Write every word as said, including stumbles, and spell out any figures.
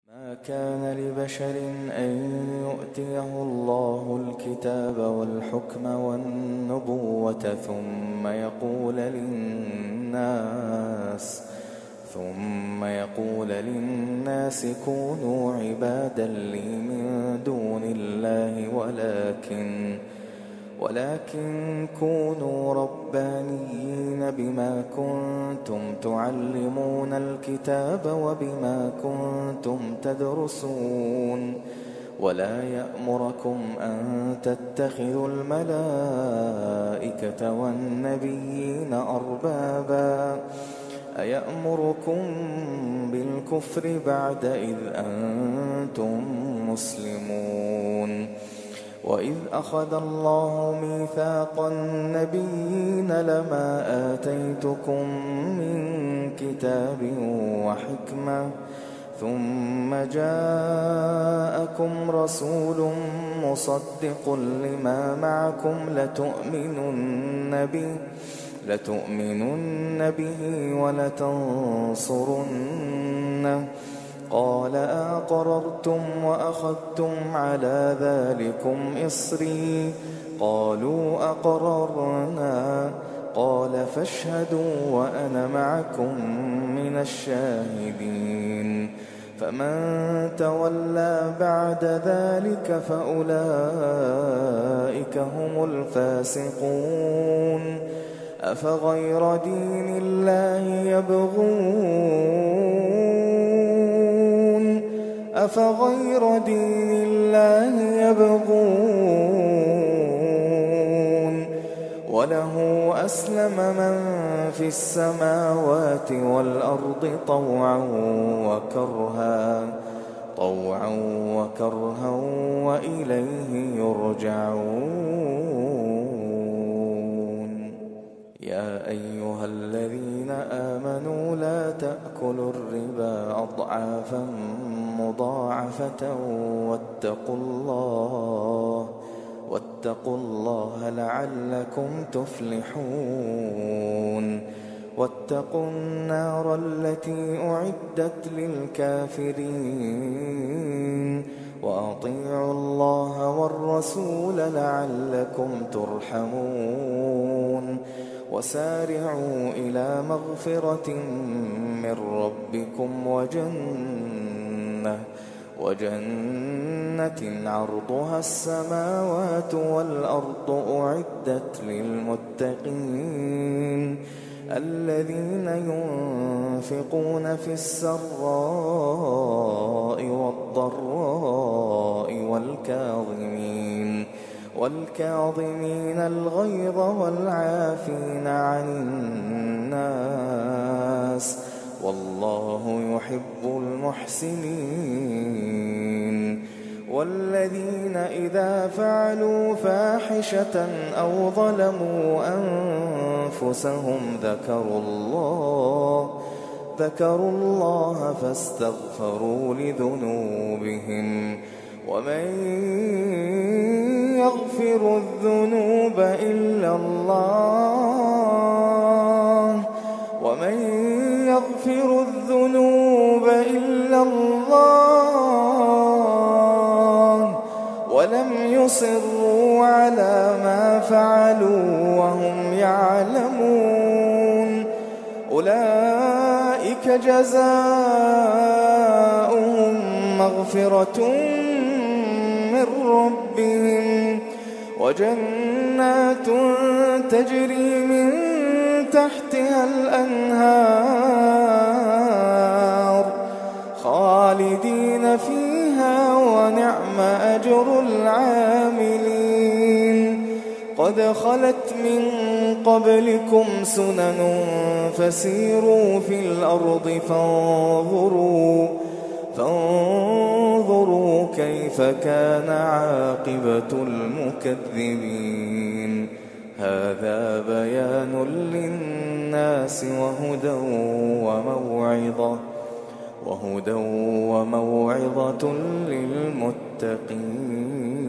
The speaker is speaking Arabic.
ما كان لبشر أن يؤتيه الله الكتاب والحكم والنبوة ثم يقول للناس ثم يقول للناس كونوا عبادا لي من دون الله ولكن ولكن كونوا ربانيين بما كنتم تعلمون الكتاب وبما كنتم تدرسون ولا يأمركم أن تتخذوا الملائكة والنبيين أربابا أيأمركم بالكفر بعد إذ أنتم مسلمون وإذ أخذ الله ميثاق النبيين لما آتيتكم من كتاب وحكمة ثم جاءكم رسول مصدق لما معكم لتؤمنن به لتؤمنن به ولتنصرنه قال أقررتم وأخذتم على ذلكم إصري قالوا أقررنا قال فاشهدوا وأنا معكم من الشاهدين فمن تولى بعد ذلك فأولئك هم الفاسقون أفغير دين الله يبغون أفغير دين الله يبغون وله أسلم من في السماوات والأرض طوعا وكرها طوعا وكرها وإليه يرجعون يا أيها الذين آمنوا لا تأكلوا الربا أضعافا مضاعفة واتقوا الله واتقوا الله لعلكم تفلحون واتقوا النار التي أعدت للكافرين وأطيعوا الله والرسول لعلكم ترحمون وسارعوا إلى مغفرة من ربكم وجنة وجنة عرضها السماوات والأرض أعدت للمتقين الذين ينفقون في السراء والضراء والكاظمين والكاظمين الغيظ والعافين عن الناس والله يحب المحسنين والذين إذا فعلوا فاحشة أو ظلموا أنفسهم ذكروا الله ذكروا الله فاستغفروا لذنوبهم ومن يغفر الذنوب إلا الله ومن يغفر الذنوب إلا الله ولم يصروا على ما فعلوا وهم يعلمون أولئك جزاؤهم مغفرة من ربهم وجنات تجري من تحتها الأنهار خالدين فيها ونعم أجر العاملين قد خلت من قبلكم سنن فسيروا في الأرض فانظروا فانظروا كيف كان عاقبة المكذبين هذا بيان للناس وهدى وموعظة وهدى وموعظة للمتقين.